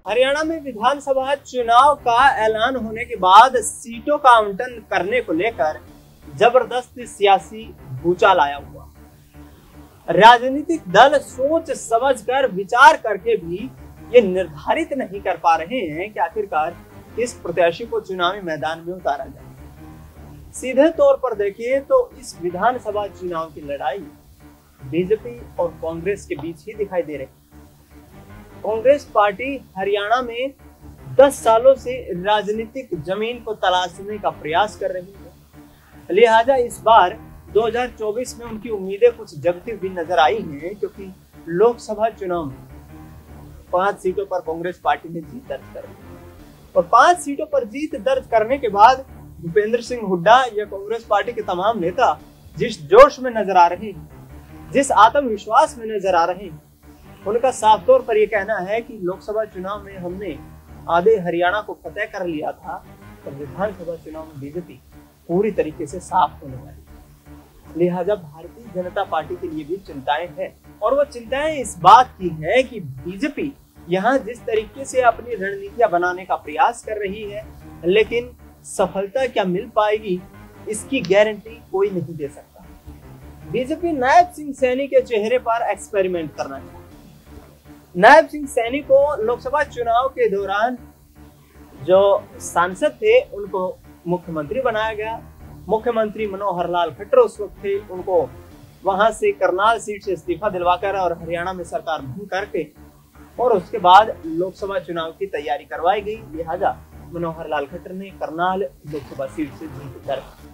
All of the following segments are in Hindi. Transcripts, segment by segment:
हरियाणा में विधानसभा चुनाव का ऐलान होने के बाद सीटों का आवंटन करने को लेकर जबरदस्त सियासी भूचाल आया हुआ। राजनीतिक दल सोच समझकर विचार करके भी ये निर्धारित नहीं कर पा रहे हैं कि आखिरकार किस प्रत्याशी को चुनावी मैदान में उतारा जाए। सीधे तौर पर देखिए तो इस विधानसभा चुनाव की लड़ाई बीजेपी और कांग्रेस के बीच ही दिखाई दे रही है। कांग्रेस पार्टी हरियाणा में 10 सालों से राजनीतिक जमीन को तलाशने का प्रयास कर रही है। लिहाजा इस बार 2024 में उनकी उम्मीदें कुछ जगती हुई नजर आई हैं, क्योंकि लोकसभा चुनाव में 5 सीटों पर कांग्रेस पार्टी ने जीत दर्ज कर ली और 5 सीटों पर जीत दर्ज करने के बाद भूपेंद्र सिंह हुड्डा या कांग्रेस पार्टी के तमाम नेता जिस जोश में नजर आ रहे हैं, जिस आत्मविश्वास में नजर आ रहे हैं, उनका साफ तौर पर यह कहना है कि लोकसभा चुनाव में हमने आधे हरियाणा को फतेह कर लिया था और विधानसभा चुनाव में बीजेपी पूरी तरीके से साफ होने वाली। लिहाजा भारतीय जनता पार्टी के लिए भी चिंताएं हैं और वो चिंताएं इस बात की है कि बीजेपी यहाँ जिस तरीके से अपनी रणनीतियां बनाने का प्रयास कर रही है, लेकिन सफलता क्या मिल पाएगी इसकी गारंटी कोई नहीं दे सकता। बीजेपी नायब सिंह सैनी के चेहरे पर एक्सपेरिमेंट करना चाहती है। नायब सिंह सैनी को लोकसभा चुनाव के दौरान जो सांसद थे उनको मुख्यमंत्री बनाया गया। मुख्यमंत्री मनोहर लाल खट्टर उस वक्त थे, उनको वहां से करनाल सीट से इस्तीफा दिलवाकर और हरियाणा में सरकार भंग करके और उसके बाद लोकसभा चुनाव की तैयारी करवाई गई। लिहाजा मनोहर लाल खट्टर ने करनाल लोकसभा सीट से जीत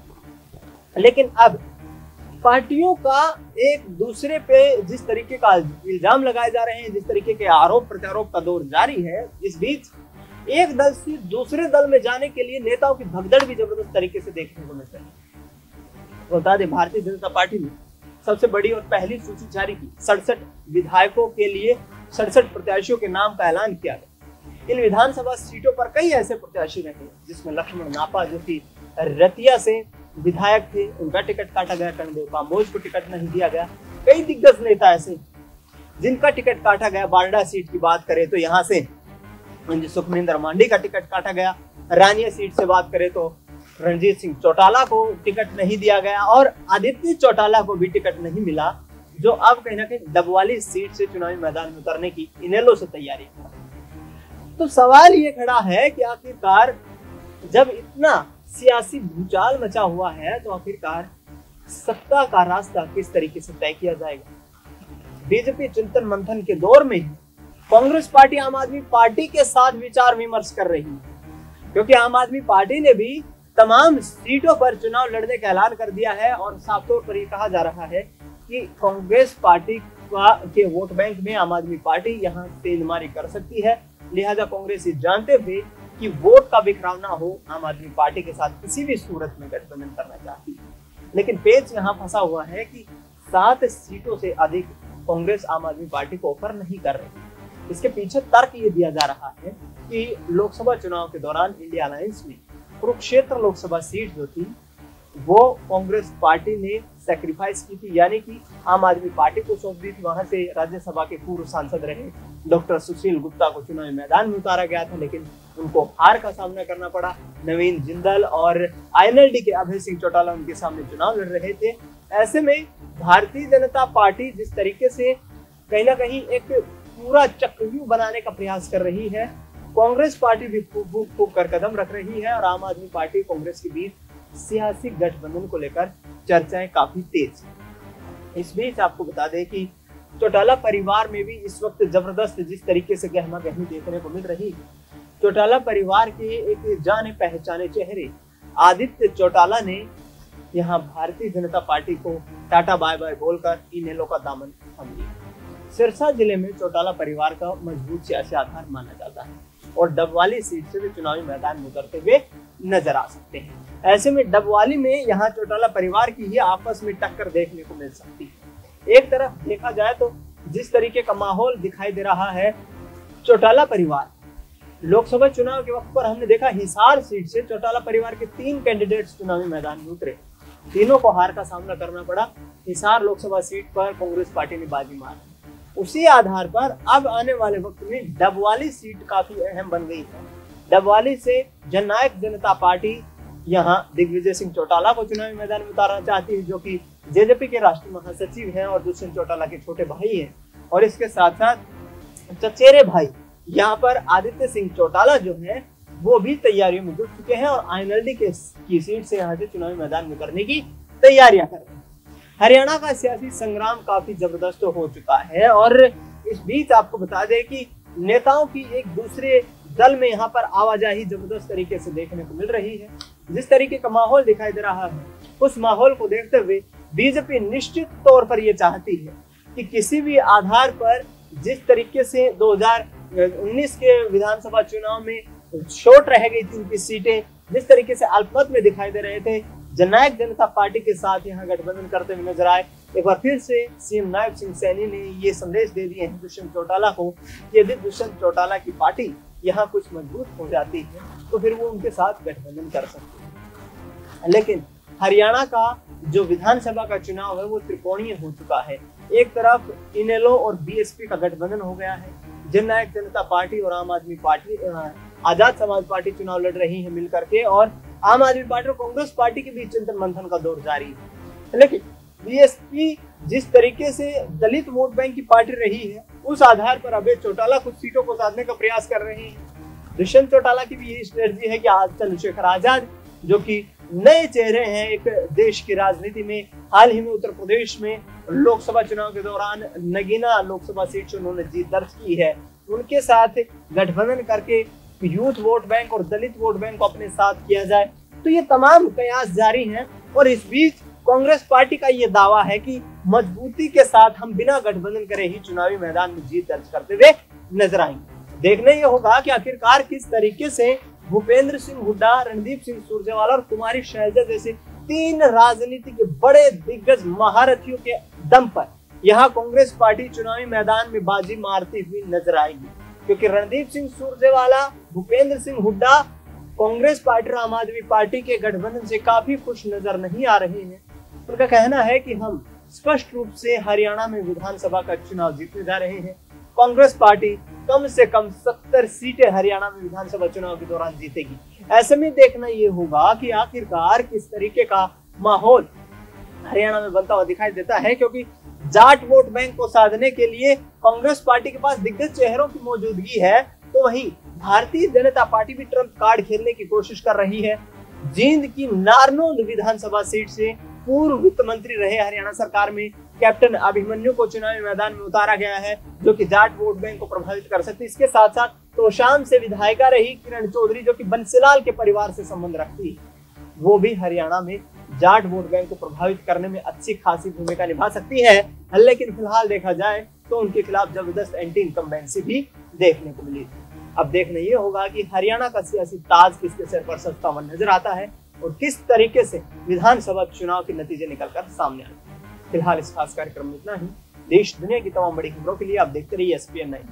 दर्ज। लेकिन अब पार्टियों का एक दूसरे पे जिस तरीके का इल्जाम लगाए जा रहे हैं, जिस तरीके के आरोप प्रत्यारोप का दौर जारी है, इस बीच एक दल से दूसरे दल में जाने के लिए नेताओं की भगदड़ भी जबरदस्त तरीके से देखने को मिल रही है। बता दें, भारतीय जनता पार्टी ने सबसे बड़ी और पहली सूची जारी की। 67 विधायकों के लिए 67 प्रत्याशियों के नाम का ऐलान किया गया। इन विधानसभा सीटों पर कई ऐसे प्रत्याशी रहे जिसमें लक्ष्मण नापा जो कि रतिया से विधायक थे, उनका टिकट काटा गया। कर्णदेव काम्बोज को टिकट नहीं दिया गया। कई दिग्गज नेता ऐसे जिनका टिकट काटा गया। बारडा सीट की बात करें तो यहाँ से सुखमिंदर मांडी का टिकट काटा गया। रानिया सीट से बात करें तो रणजीत सिंह चौटाला को टिकट नहीं दिया गया और आदित्य चौटाला को भी टिकट नहीं मिला, जो अब कहीं ना कहीं डबवाली सीट से चुनावी मैदान में उतरने की इनेलो से तैयारी कर। तो सवाल ये खड़ा है कि आखिरकार जब इतना सियासी भूचाल मचा हुआ है तो आखिरकार सत्ता का रास्ता किस तरीके से तय किया जाएगा। बीजेपी चिंतन मंथन के दौर में ही कांग्रेस पार्टी आम आदमी पार्टी के साथ विचार विमर्श कर रही है, क्योंकि आम आदमी पार्टी ने भी तमाम सीटों पर चुनाव लड़ने का ऐलान कर दिया है और साफ तौर पर यह कहा जा रहा है कि कांग्रेस पार्टी के वोट बैंक में आम आदमी पार्टी यहाँ तेजमारी कर सकती है। लिहाजा कांग्रेस ये जानते हुए कि वोट का बिखराव ना हो, आम आदमी पार्टी के साथ किसी भी सूरत में गठबंधन करना चाहती है। लेकिन पेच यहाँ फंसा हुआ है कि 7 सीटों से अधिक कांग्रेस आम आदमी पार्टी को ऑफर नहीं कर रही। इसके पीछे तर्क ये दिया जा रहा है कि लोकसभा चुनाव के दौरान इंडिया अलायंस में कुरुक्षेत्र लोकसभा सीट जो थी वो कांग्रेस पार्टी ने सैक्रिफाइस की थी, यानी कि आम आदमी पार्टी को सौंप दी थी। वहां से राज्यसभा के पूर्व सांसद रहे डॉक्टर सुशील गुप्ता को चुनावी मैदान में उतारा गया था, लेकिन उनको हार का सामना करना पड़ा। नवीन जिंदल और आईएनएलडी के अभय सिंह चौटाला उनके सामने चुनाव लड़ रहे थे। ऐसे में भारतीय जनता पार्टी जिस तरीके से कहीं ना कहीं एक पूरा चक्रव्यूह बनाने का प्रयास कर रही है, कांग्रेस पार्टी भी फूक कर कदम रख रही है और आम आदमी पार्टी कांग्रेस के बीच सियासी गठबंधन को लेकर चर्चाएं काफी तेज हैं। इस बीच आपको बता दें कि चौटाला परिवार में भी इस वक्त जबरदस्त जिस तरीके से गहमा गहमी देखने को मिल रही है। चौटाला परिवार के एक जाने पहचाने चेहरे आदित्य चौटाला ने यहाँ भारतीय जनता पार्टी को टाटा बाय बाय बोलकर इनेलो का दामन थाम लिया। सिरसा जिले में चौटाला परिवार का मजबूत सियासी आधार माना जाता है और डबवाली सीट से भी चुनावी मैदान में उतरते हुए नजर आ सकते हैं। ऐसे में डबवाली में यहाँ चौटाला परिवार की ही आपस में टक्कर देखने को मिल सकती है। एक तरफ देखा जाए तो जिस तरीके का माहौल दिखाई दे रहा है, चौटाला परिवार लोकसभा चुनाव के वक्त पर हमने देखा हिसार सीट से चौटाला परिवार के 3 कैंडिडेट्स चुनावी मैदान में उतरे, तीनों को हार का सामना करना पड़ा। हिसार लोकसभा सीट पर कांग्रेस पार्टी ने बाजी मारी। उसी आधार पर अब आने वाले वक्त में डबवाली सीट काफी अहम बन गई है। डबवाली से जननायक जनता पार्टी यहाँ दिग्विजय सिंह चौटाला को चुनावी मैदान में उतारना चाहती है, जो कि जेजेपी के राष्ट्रीय महासचिव हैं और दुष्यंत चौटाला के छोटे भाई हैं। और इसके साथ साथ चचेरे भाई यहाँ पर आदित्य सिंह चौटाला जो है वो भी तैयारियों में जुट चुके हैं और आईएनएलडी की सीट से यहाँ से चुनावी मैदान में उतरने की तैयारियां कर रहे हैं। हरियाणा का सियासी संग्राम काफी जबरदस्त हो चुका है और इस बीच आपको बता दें कि नेताओं की एक दूसरे दल में यहाँ पर आवाजाही जबरदस्त तरीके से देखने को मिल रही है। जिस तरीके का माहौल दिखाई दे रहा है, उस माहौल को देखते हुए बीजेपी निश्चित तौर पर यह चाहती है कि किसी भी आधार पर जिस तरीके से 2019 के विधानसभा चुनाव में शॉर्ट रह गई थी उनकी सीटें, जिस तरीके से अल्पमत में दिखाई दे रहे थे, जननायक जनता पार्टी के साथ यहाँ गठबंधन करते हुए नजर आए। एक बार फिर से सीएम नायब सिंह सैनी ने ये संदेश दे दिए हैं दुष्यंत चौटाला को कि यदि दुष्यंत चौटाला की पार्टी यहाँ कुछ मजबूत हो जाती है तो फिर वो उनके साथ गठबंधन कर सकते हैं। लेकिन हरियाणा का जो विधानसभा का चुनाव है वो त्रिकोणीय हो चुका है। एक तरफ इनेलो और बीएसपी का गठबंधन हो गया है, जननायक जनता पार्टी और आम आदमी पार्टी, आजाद समाज पार्टी चुनाव लड़ रही है मिलकर के, और आम आदमी पार्टी और कांग्रेस पार्टी के बीच चिंतन मंथन का दौर जारी है। लेकिन बीएसपी जिस तरीके से दलित वोट बैंक की पार्टी रही है, उस आधार पर अभय चौटाला कुछ सीटों को साधने का प्रयास कर रहे हैं। दुष्यंत चौटाला की भी यही स्ट्रेटजी है कि चंद्रशेखर आजाद जो कि नए चेहरे हैं एक देश की राजनीति में, हाल ही में उत्तर प्रदेश में लोकसभा चुनाव के दौरान नगीना लोकसभा सीट से उन्होंने जीत दर्ज की है, उनके साथ गठबंधन करके यूथ वोट बैंक और दलित वोट बैंक को अपने साथ किया जाए। तो ये तमाम कयास जारी हैं और इस बीच कांग्रेस पार्टी का ये दावा है कि मजबूती के साथ हम बिना गठबंधन करे ही चुनावी मैदान में जीत दर्ज करते हुए नजर आएंगे। देखना ये होगा कि आखिरकार किस तरीके से भूपेंद्र सिंह हुड्डा, रणदीप सिंह सुरजेवाला और कुमारी शैलजा जैसे तीन राजनीति के बड़े दिग्गज महारथियों के दम पर यहाँ कांग्रेस पार्टी चुनावी मैदान में बाजी मारती हुई नजर आएगी, क्योंकि रणदीप सिंह सुरजेवाला, भूपेंद्र सिंह हुड्डा कांग्रेस पार्टी और आम आदमी पार्टी के गठबंधन से काफी खुश नजर नहीं आ रहे हैं। उनका कहना है कि हम स्पष्ट रूप से हरियाणा में विधानसभा का चुनाव जीतने जा रहे हैं। कांग्रेस पार्टी कम से कम 70 सीटें हरियाणा में विधानसभा चुनाव के दौरान जीतेगी। ऐसे में देखना ये होगा कि आखिरकार किस तरीके का माहौल हरियाणा में बनता हुआ दिखाई देता है, क्योंकि जाट वोट बैंक को साधने के लिए कांग्रेस पार्टी के पास दिग्गज चेहरों की मौजूदगी है, तो वहीं भारतीय जनता पार्टी भी ट्रम्प कार्ड खेलने की कोशिश कर रही है। जींद की नारनौंद विधानसभा सीट से पूर्व वित्त मंत्री रहे हरियाणा सरकार में कैप्टन अभिमन्यु को चुनावी मैदान में उतारा गया है, जो कि जाट वोट बैंक को प्रभावित कर सकती है। इसके साथ साथ तोशाम से विधायिका रही किरण चौधरी, जो कि बंसीलाल के परिवार से संबंध रखती है, वो भी हरियाणा में जाट वोट बैंक को प्रभावित करने में अच्छी खासी भूमिका निभा सकती है। लेकिन फिलहाल देखा जाए तो उनके खिलाफ जबरदस्त एंटी इनकम्बेंसी भी देखने को मिली। अब देखना ये होगा कि हरियाणा का सियासी ताज किसके सिर पर सजता हुआ नजर आता है और किस तरीके से विधानसभा चुनाव के नतीजे निकलकर सामने आते हैं। फिलहाल इस खास कार्यक्रम में इतना ही। देश दुनिया की तमाम बड़ी खबरों के लिए आप देखते रहिए SPN9।